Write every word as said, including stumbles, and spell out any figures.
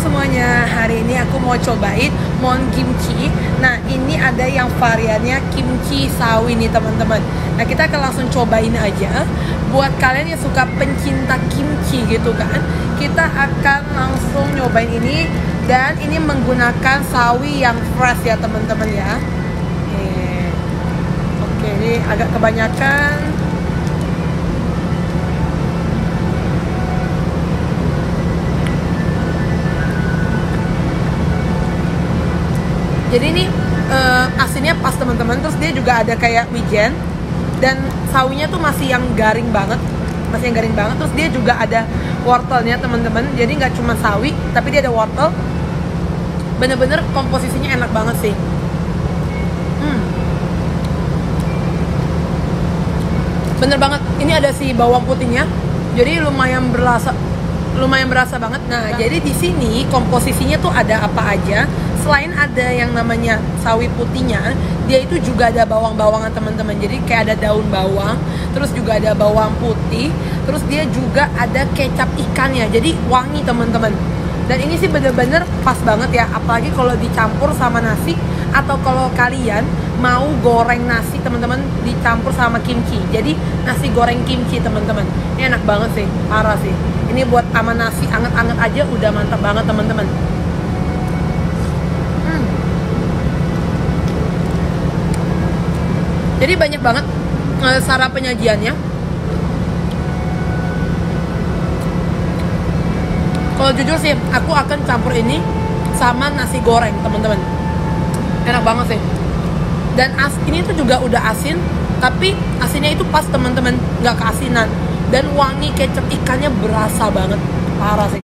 semuanya, hari ini aku mau cobain mon kimchi. Nah ini ada yang variannya kimchi sawi nih teman-teman. Nah kita akan langsung cobain aja. Buat kalian yang suka pencinta kimchi gitu kan, kita akan langsung nyobain ini. Dan ini menggunakan sawi yang fresh ya teman-teman ya. Oke, ini agak kebanyakan. Jadi ini uh, asinnya pas teman-teman, terus dia juga ada kayak wijen dan sawinya tuh masih yang garing banget, masih yang garing banget. Terus dia juga ada wortelnya teman-teman, jadi nggak cuma sawi, tapi dia ada wortel. Bener-bener komposisinya enak banget sih. Hmm. Bener banget. Ini ada si bawang putihnya, jadi lumayan berasa, lumayan berasa banget. Nah, nah. jadi di sini komposisinya tuh ada apa aja? Selain ada yang namanya sawi putihnya, dia itu juga ada bawang-bawangan teman-teman. Jadi kayak ada daun bawang, terus juga ada bawang putih, terus dia juga ada kecap ikannya. Jadi wangi teman-teman. Dan ini sih bener-bener pas banget ya, apalagi kalau dicampur sama nasi atau kalau kalian mau goreng nasi teman-teman dicampur sama kimchi. Jadi nasi goreng kimchi teman-teman. Ini enak banget sih, parah sih. Ini buat sama nasi anget-anget aja udah mantap banget teman-teman. Jadi banyak banget uh, cara penyajiannya. Kalau jujur sih, aku akan campur ini sama nasi goreng, teman-teman. Enak banget sih. Dan as ini tuh juga udah asin, tapi asinnya itu pas teman-teman, nggak keasinan. Dan wangi kecap ikannya berasa banget, parah sih.